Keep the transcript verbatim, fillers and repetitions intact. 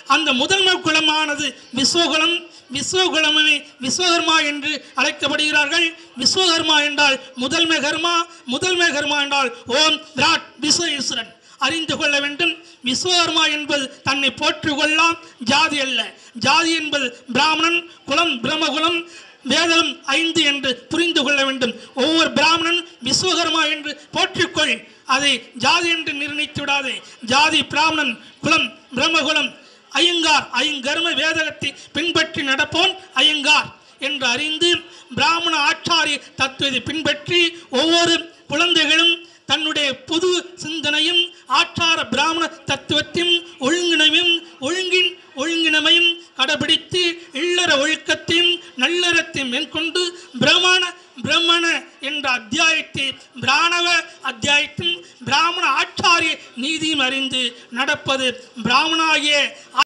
அந்த முதன்மை குலமானது விஸ்வகுலம். விஸ்வகுலமே விஸ்வகர்மா என்று அழைக்கப்படுகிறார்கள். விஸ்வகர்மா என்றால் முதன்மை கர்மா. முதன்மை கர்மா என்றால் ஓம் விராட் விஸ்வேஸ்வரன். அறிந்து கொள்ள வேண்டும். விஸ்வகர்மா என்பது தன்னை போற்றிக் கொள்ளலாம், ஜாதி அல்ல. ஜாதி என்பது பிராமணன் குலம், பிரம்மகுலம், வேதம் ஐந்து என்று புரிந்து கொள்ள வேண்டும். ஒவ்வொரு பிராமணன் விஸ்வகர்மா என்று போற்றிக்கொள். அதை ஜாதி என்று நிர்ணயித்து விடாதே. ஜாதி பிராமணன், குலம் பிரம்மகுலம், ஐயங்கார் ஐங்கர்ம வேதகத்தை பின்பற்றி நடப்போன் ஐயங்கார் என்று அறிந்து பிராமண ஆச்சாரிய தத்துவத்தை பின்பற்றி ஒவ்வொரு குழந்தைகளும் தன்னுடைய புது சிந்தனையும் ஆச்சார பிராமண தத்துவத்தையும் ஒழுங்கினையும் ஒழுங்கின் ஒழுங்கினமையும் கடைபிடித்து இல்லற ஒழுக்கத்தையும் நல்லறத்தையும் மேற்கொண்டு பிரமாண பிரம்மண என்ற அத்தியாயத்தை பிராணவ அத்தியாயத்தின் பிராமண ஆச்சாரிய நீதியும் அறிந்து நடப்பது பிராமணாகிய